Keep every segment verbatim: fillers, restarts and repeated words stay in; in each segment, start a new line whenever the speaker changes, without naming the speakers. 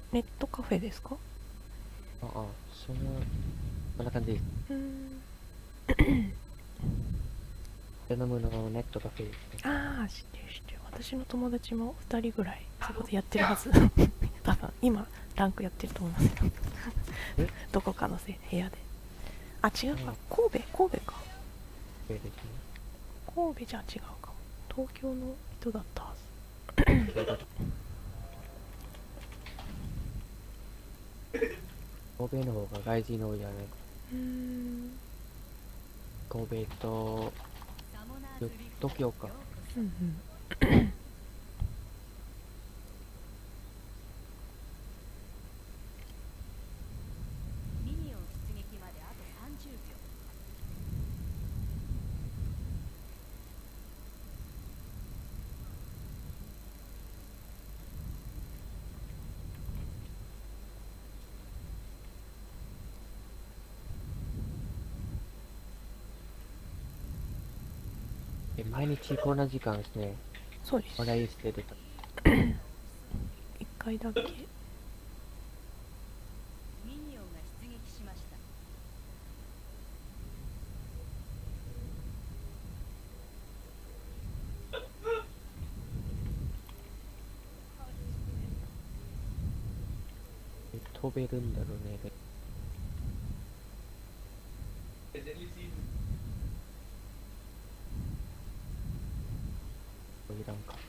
ネットカフェですか？
ああ、そんな、そんな感じです。
うーん。
ベノムのネットカフェですね。
ああ、知ってる知ってる。私の友達もふたりぐらいそこでやってるはず。多分今ランクやってると思いますけど。
え
どこかのせ部屋で。あ、違うか。
ああ、
神戸神戸か。
カフェですね。
神戸じゃ違うかも。東京の人だったはず。
神戸の方が外人の多いじゃない。
うーん。
神戸と、よ東京か。
うんうん。
ミニオン出撃まであとさんじゅうびょう。
え、毎日こんな時間ですね。
そうです。
笑い捨ててた。
一回だけ。
ミニオンが出撃しました。
え、飛べるんだろうね。いらんか。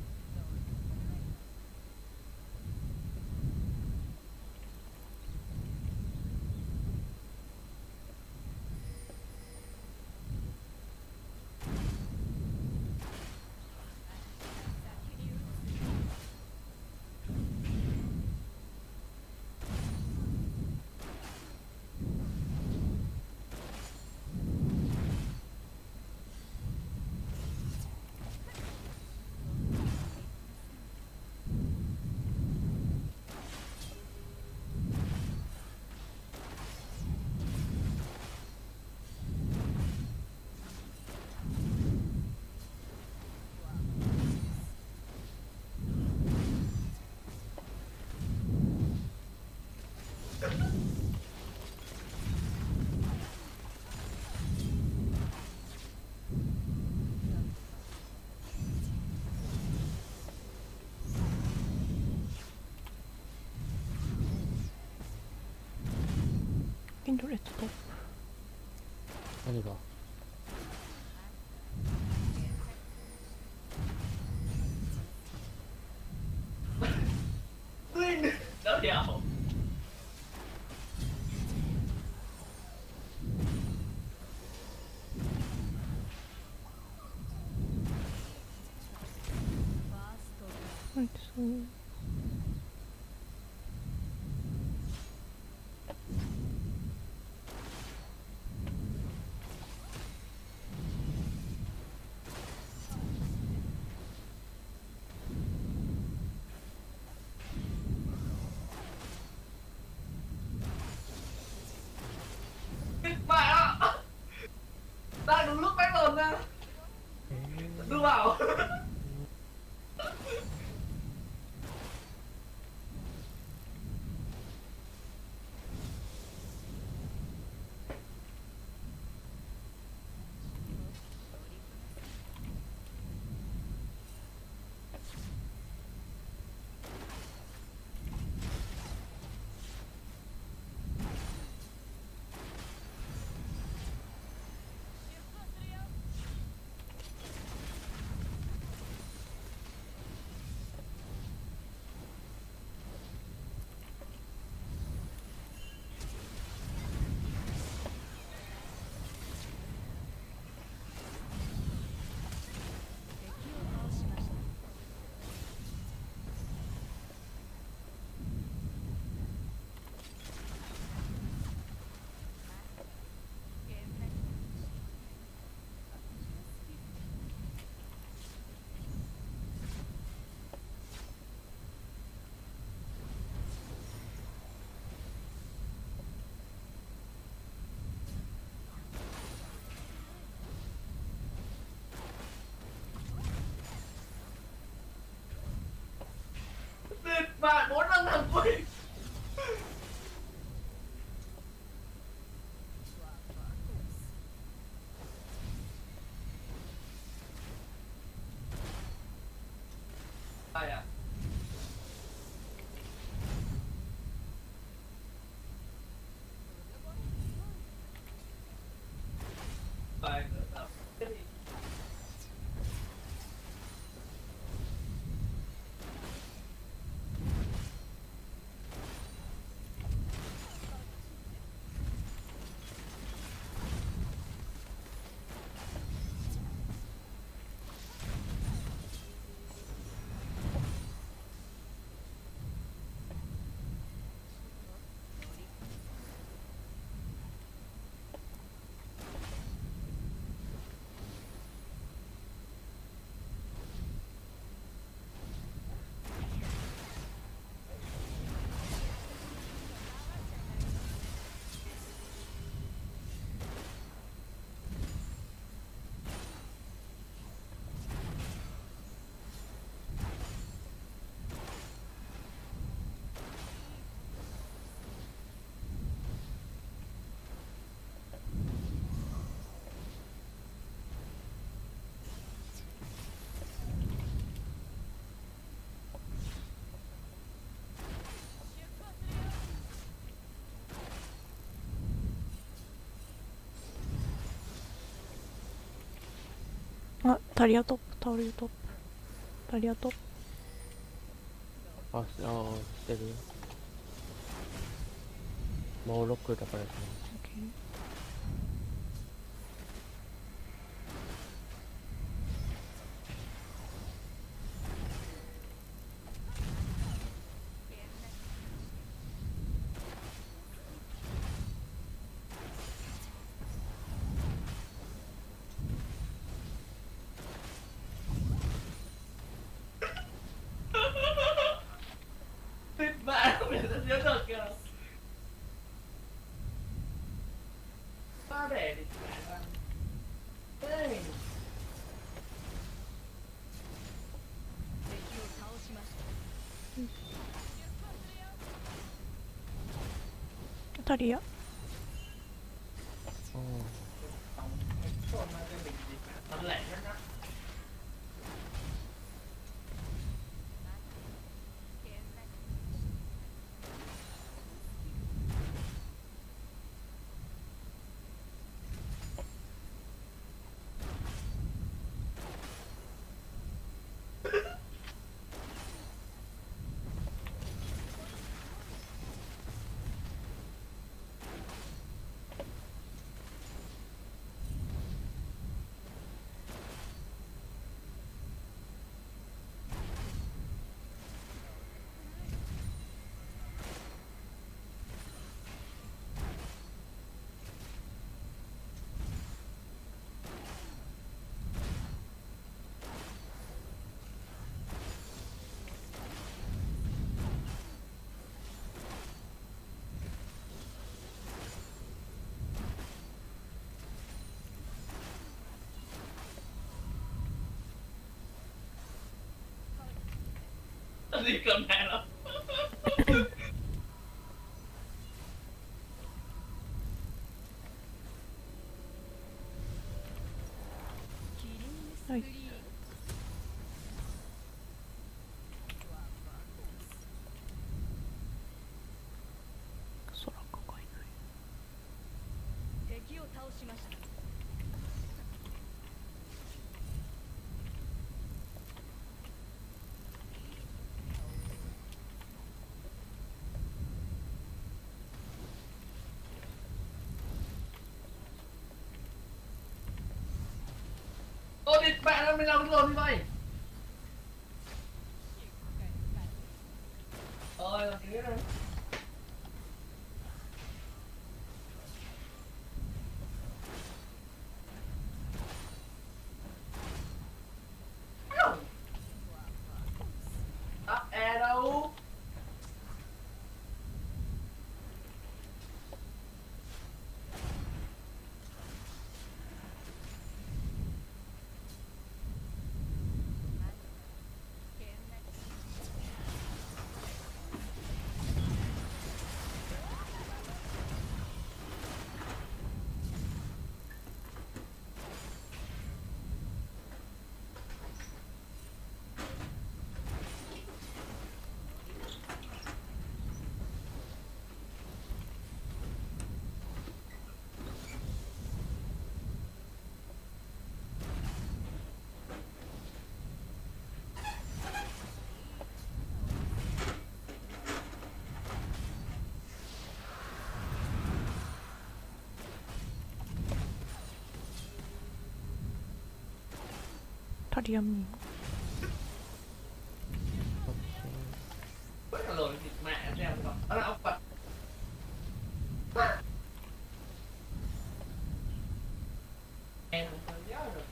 インドレッドと。
何が？
ファーストブラッ
はい、そう。
Đang đúng lúc bắt hồn ra.
え
Đưa vào.
敵を倒しました。
Tuyệt vời, bốn lần thằng quỷ.
あ、タリアトップ、タリアトップ、タリアトップ。
あ、しあーしてる。もうろくだからですね。
オッケー。
Tuyệt vời không biết là nhớ được kìa. Ba để thì phải là Ê.
敵を倒しました。
タリア。
うん。
Thật lẹ nhất á. gì cầm hàng lắm.
はい。空抱えない。
敵を倒しました。
Ô đi bạn ơi, mình làm cái gì vậy? Ôi, làm thế rồi. Tắt e đâu?
タリアム。
Vẫn là lồi thịt mẹ em đeo rồi. Đó là ông Phật. Em không có nhớ được.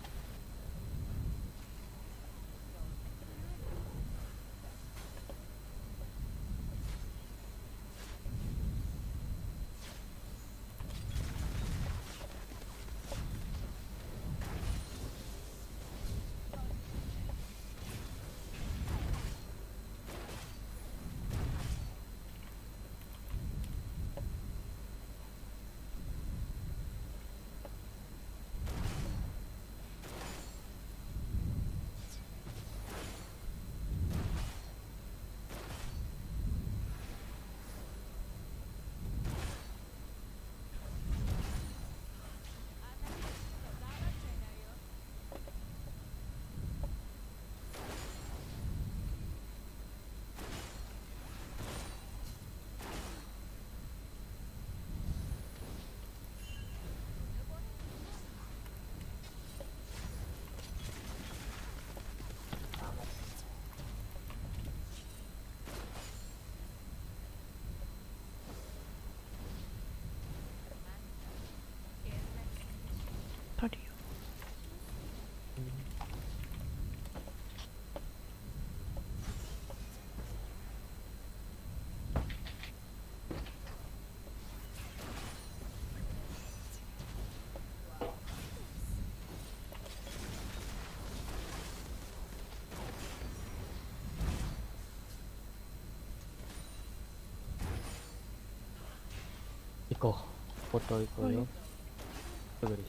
行こう。ボトル行こうよ。
はい
すぐでしょ。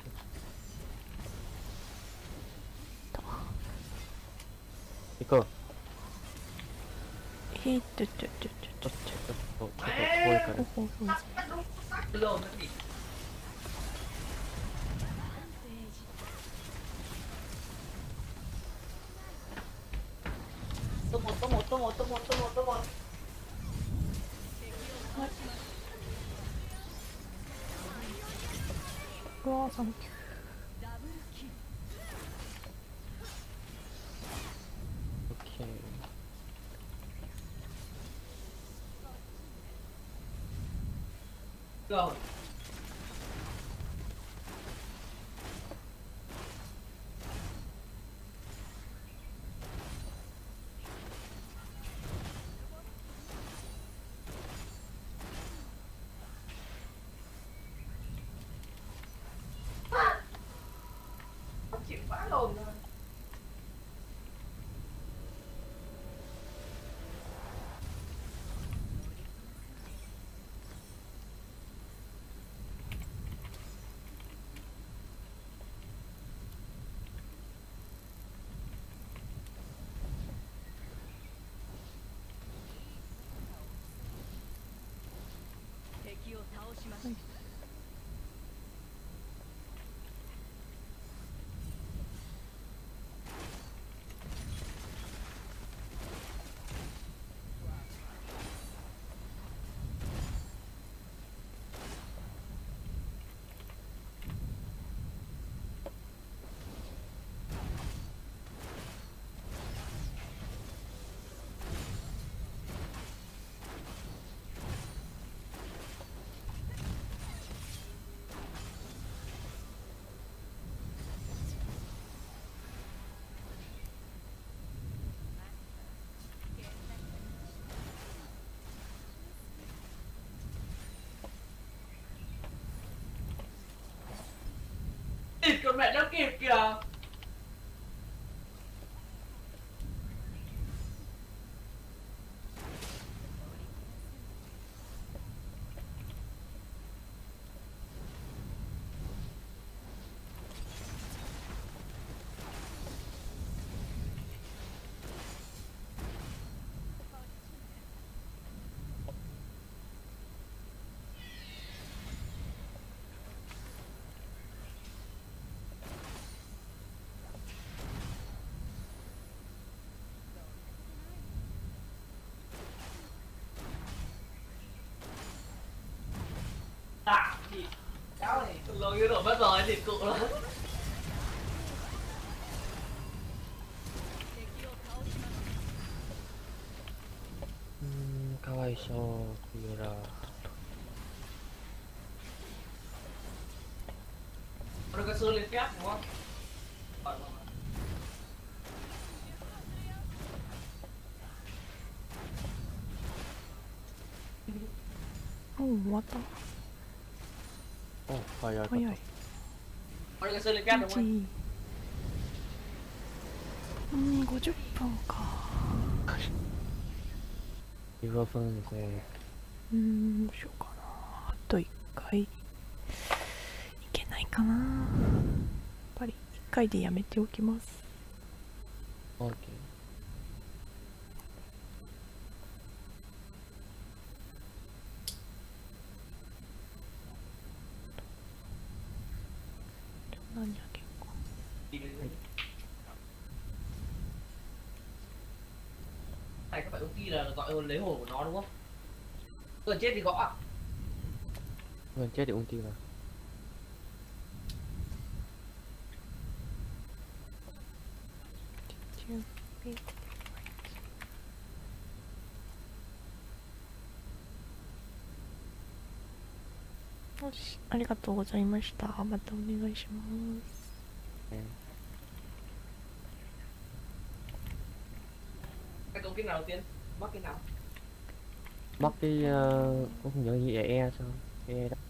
行こう。
えーっとちょちょちょちょ
ちょっと、ちょっと、ちょっと遠いから。
ほほほ
Belum tadi. トモトモトモトモトモトモ。
うわーサンキュ
オッケー。
Rồi. chịu quá rồi.
敵を倒しました。
Địt con mẹ nó kịp kìa. À, gì? Cháu này lâu như rồi mất rồi, thịt cụ lắm.
うーん、かわいそう、ピューラ。
Nó có xương lên phép đúng không? Ờ, rồi.
もう終わった
お、早い。
早い
Nó có xương lên phép đúng không?
うんごじゅっぷんか
じゅうごふんですね。
うーんどうしようかなあといっかいいけないかなやっぱりいっかいでやめておきます。
オッケー。
何あげようか。
Đi đi đi. Này các bạn ulti là gọi lấy hồn của nó đúng không? Gần chết thì gõ à?
Gần chết thì ulti mà.
よし、ありがとうございました。またお願いします。
Ừ.
Cái công kích nào đầu tiên? Mắc cái nào?
Mắc cái uh, cũng không nhớ gì E sao? E đó.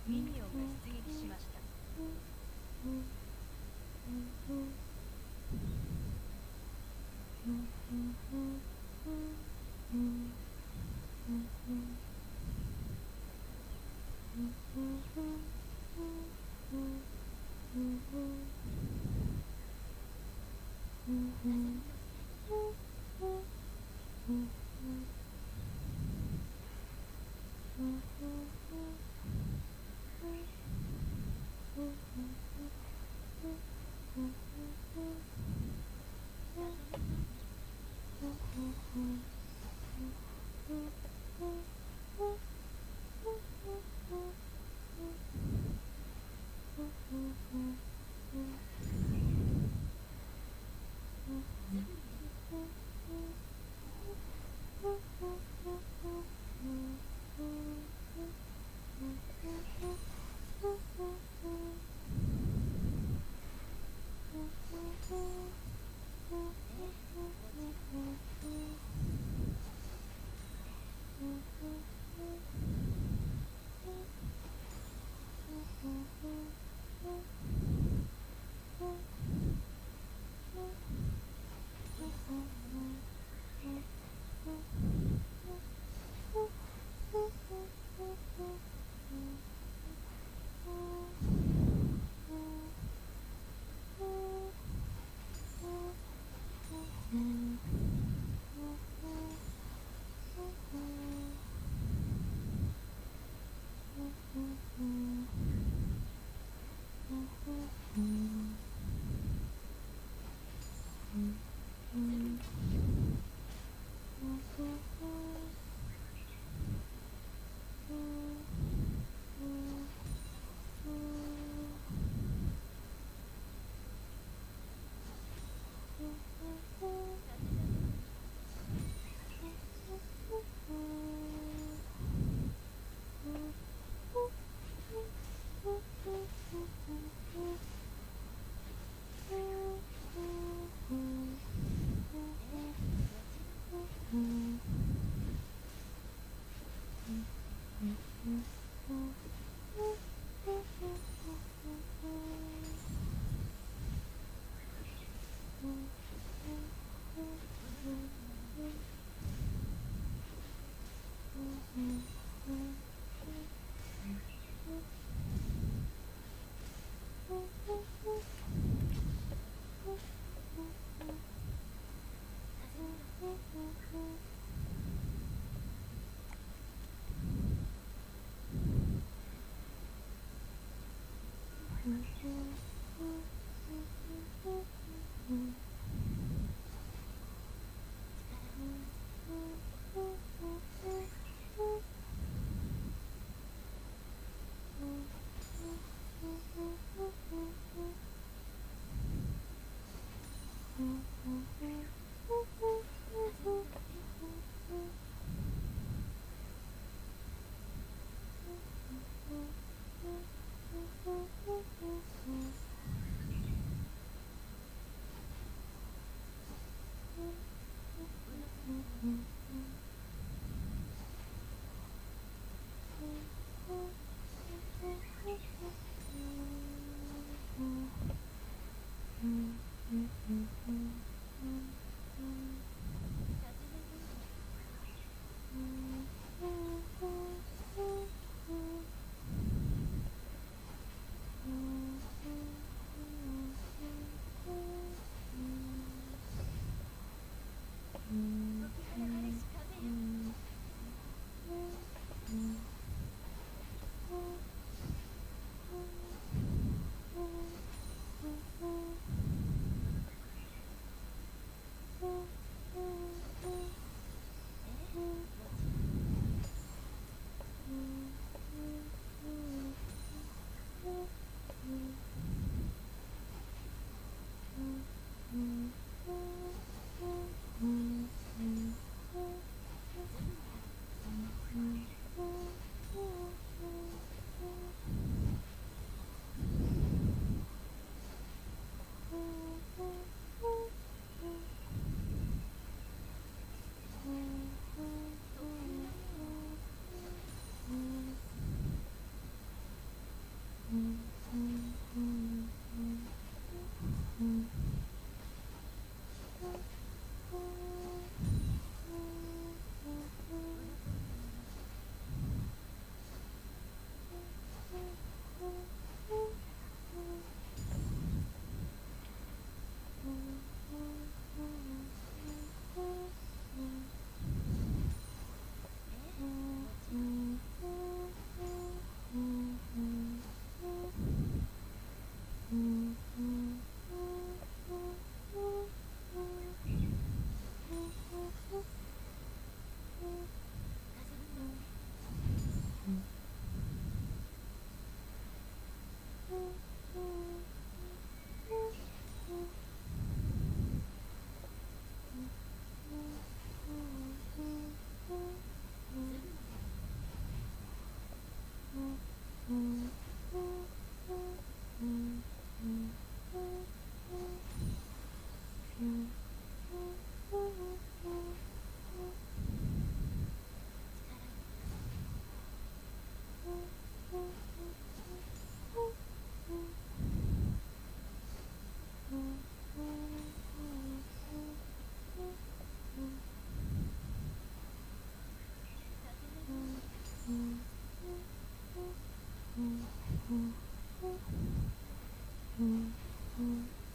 ミニオンが出撃しました。
うん。 うん